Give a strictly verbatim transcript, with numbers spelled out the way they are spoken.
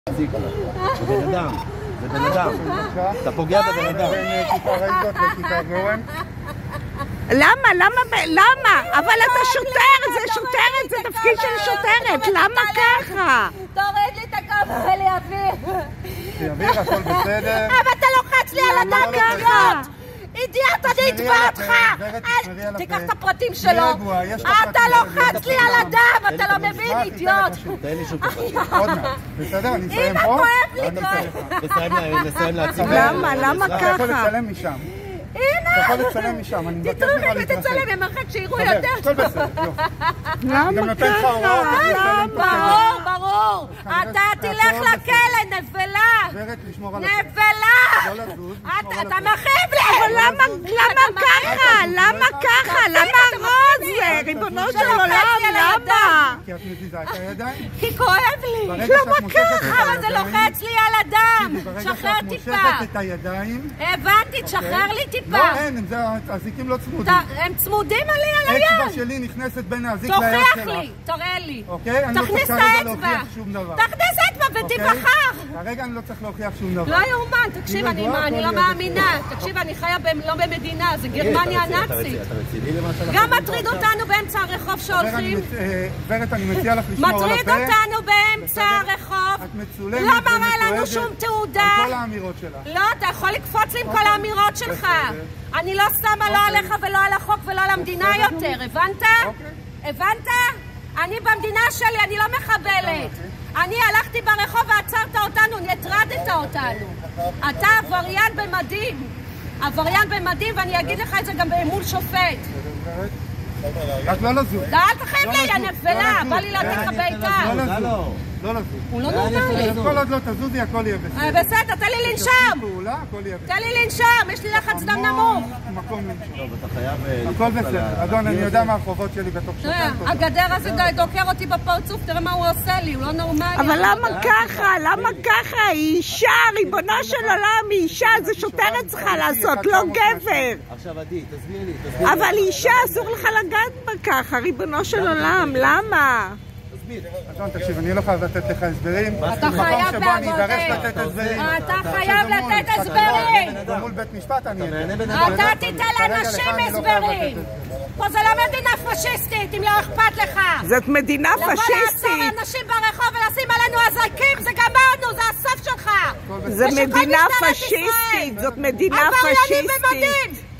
זה בן אדם, זה בן אדם. אתה פוגע בבן אדם. למה? למה? למה? אבל אתה שוטרת, זה שוטרת, זה תפקיד של שוטרת. למה ככה? תוריד לי את הכובע לאוויר. אוויר, הכל בסדר. אבל אתה לוחץ לי על הדם אידיוט! אידיוט, אני אתבע אותך! תיקח את הפרטים שלו. אתה לוחץ לי על הדם, אתה לא מבין, אידיוט. עוד מעט. בסדר, אני אסיים פה. אמא, כואב לי. נסיים להציג. למה? למה אתה יכול ככה? לצלם משם. אמא! אתה יכול לצלם משם, אני מבקש לך תתרחק להתרחק. ותצלם במרחק שיראו יותר הכל טוב. בסדר, יופי. למה גם נותן לך הוראות. ככה? ברור, ברור. אתה תלך לכלא, נבלה. גברת, לשמור על נבלה! לא לזוז, אתה מכאיב לי! אבל למה? למה ככה? למה ככה? למה הראש זה? ריבונו של עולם, למה? כי את מזיזה את הידיים. כי כואב לי. ברגע שאת מושכת את אבל זה לוחץ לי על הדם. ברגע שחרר שאת טיפה. מושכת את הידיים. הבנתי, תשחרר לי טיפה. לא, אין, הזיקים לא צמודים. הם צמודים עלי על האצבע היד. שלי נכנסת בין האזיק ליד תוכיח שלך. לי, תראה לי. אוקיי? אני לא תכניס צריך את כרגע האצבע. להוכיח שום דבר. תכניס אצבע ותיבחר. כרגע אני לא צריך להוכיח שום דבר. לא יאומן, תקשיב, אני רגועה, אני הכל לא יהיה מאמינה. תקשיב, אני חיה לא במדינה, זה גרמניה הנאצית. אתה רציני למה שאנחנו... גם מטריד אותנו באמצע הרחוב שהולכים. גברת, אני מציע לך לשמור על הפה. מטריד אותנו באמצע הרחוב. את מצולמת לא מראה לנו ומתועדת שום תעודה. על כל האמירות שלך. לא, אתה יכול לקפוץ לי עם כל האמירות שלך. אני לא שמה לא עליך ולא על החוק ולא על המדינה יותר, הבנת? הבנת? אני במדינה שלי, אני לא מחבלת. אני הלכתי ברחוב ועצרת אותנו, הטרדת אותנו. אתה עבריין במדים. עבריין במדים, ואני אגיד לך את זה גם מול שופט. רק לא לזוז. לא, אל תחייב לי, אני נפלה, בא לי להגיד לך ביתה. לא לזוז. לא לזוז. הוא לא נורמלי. כל עוד לא תזוזי, הכל יהיה בסדר. בסדר, תן לי לנשום. פעולה, הכל יהיה בסדר. תן לי לנשום, יש לי לחץ דם נמוך. מקום לנשום. טוב, אתה חייב... הכל בסדר. אדון, אני יודע מה החובות שלי בתוך שופט. הגדר הזה דוקר אותי בפרצוף, תראה מה הוא עושה לי, הוא לא נורמלי. אבל למה ככה? למה ככה? היא אישה, ריבונו של עולם, היא אישה, זה שוטרת צריכה לעשות, לא גבר. עכשיו עדי, תסביר לי, תסביר לי. אבל אישה, אסור לך לגעת בה ככה, ריבונו של עולם, למה? אדון, תקשיב, אני לא חייב לתת לך הסברים. אתה חייב שבו אני אדרש לעבוד. לתת הסברים. אתה חייב לתת הסברים. מול בית משפט אני אדע. אתה תיתן לאנשים הסברים. פה זה לא מדינה פשיסטית, אם לא אכפת לך. זאת מדינה לבוא לעצור פשיסטית. אנשים ברחוב ולשים עלינו אזיקים, זה גמרנו, זה הסוף שלך. זה ושוטרי מדינה משטרת פשיסטית, ישראל. זאת מדינה עבריינים פשיסטית. במדים.